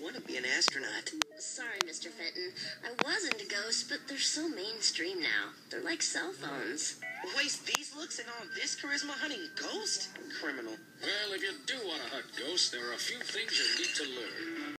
want to be an astronaut. Sorry, Mr. Fenton. I was into ghosts, but they're so mainstream now. They're like cell phones. Waste these looks and all this charisma hunting ghost? Criminal. Well, if you do want to hunt ghosts, there are a few things you need to learn.